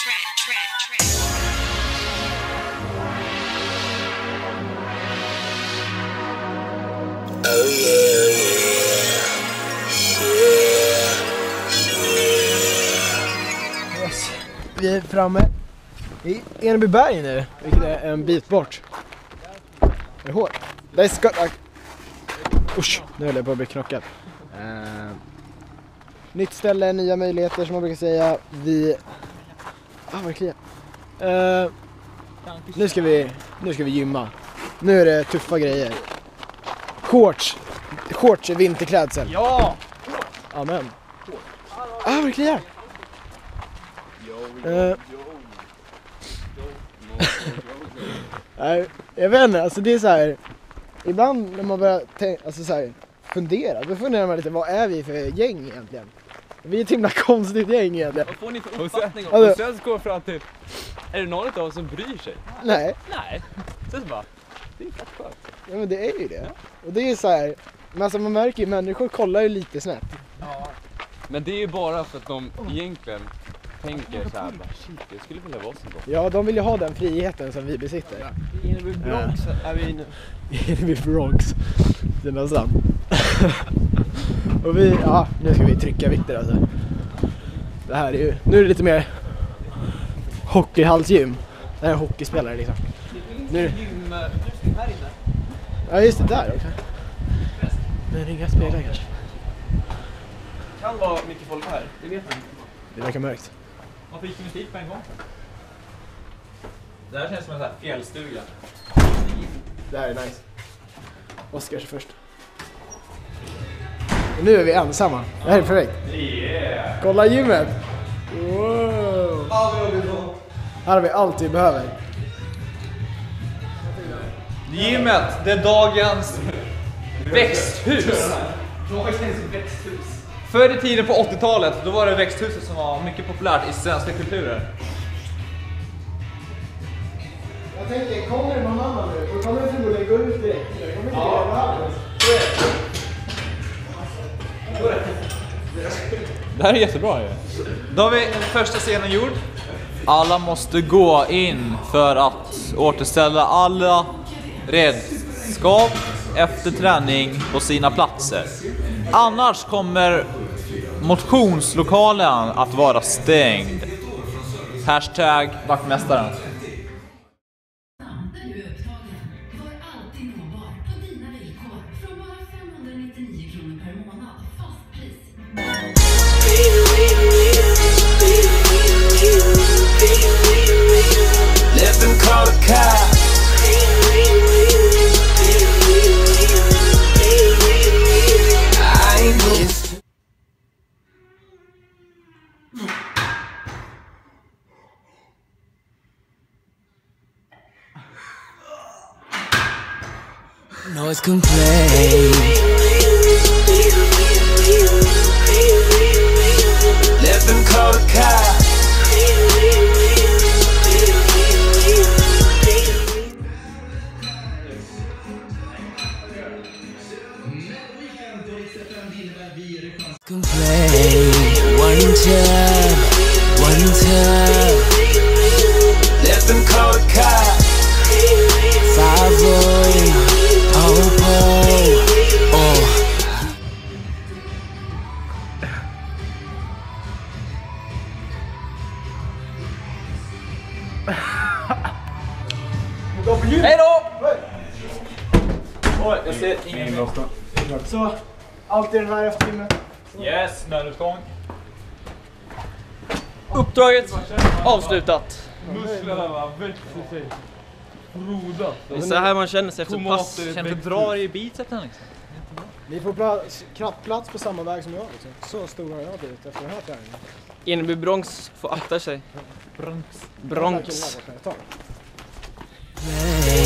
Oh yeah, Yes. Vi är framme i Enebyberg nu, vilket är en bit bort. Det är hårt. Det är skott. Usch, nu höll jag på att bli knockad. Nytt ställe, nya möjligheter som man brukar säga. Verkligen. Nu ska vi gymma. Nu är det tuffa grejer. Shorts är vinterklädsel. Ja! Amen. Verkligen. Nej, jag vet inte, alltså det är så här. Ibland när man börjar fundera, då funderar man lite, vad är vi för gäng egentligen? Vi är ett himla konstigt gäng egentligen. Vad får ni för uppfattning om? Och sen går fram till, är det någon av oss som bryr sig? Nej. Sen så bara, det är fett skönt. Ja, men det är ju det. Och det är så här, men alltså man märker ju, människor kollar ju lite snett. Ja. Men det är ju bara för att de egentligen tänker så här, shit, jag skulle vilja vara så bra. Ja, de vill ju ha den friheten som vi besitter. Eneby Bronx är vi nu. Eneby Bronx. Det är nästan. Och nu ska vi trycka vikter alltså. Det här är ju, nu är det lite mer hockeyhalsgym. Det här är hockeyspelare liksom. Nu Här inne. Ja, just det där också. Men inga speglar kanske. Kan vara mycket folk här, det vet man inte. Det verkar mörkt. Varför gick musik på en gång? Det här känns som en sån här fjällstuga. Det här är nice. Oskar först. Och nu är vi ensamma. Det här är perfekt. Yeah! Kolla gymmet! Wow! Här har vi allt vi behöver. Gymmet, det är dagens växthus. Förr i tiden på 80-talet, då var det växthuset som var mycket populärt i svenska kulturer. Jag tänker, kommer någon annan nu? Då kommer förmodligen gå ut direkt. Det här är jättebra ju. Då har vi första scenen gjord. Alla måste gå in för att återställa alla redskap efter träning på sina platser. Annars kommer motionslokalen att vara stängd. Hashtag vaktmästaren. Noise complain. Living cold cat. Complain. One time. Living cold cat. Savoy. Hej då! Oj, jag ser ingen. Så, allt i den här eftertimmen. Yes, nödutgång. Uppdraget avslutat. Musklerna va, växer sig. Froda. Det är så här man känner sig efter pass. Känner att drar i bicepsen liksom. Ni får plats på samma väg som jag liksom. Så stor har jag blivit efter den här träningen. Eneby Bronx får akta sig. Bronx.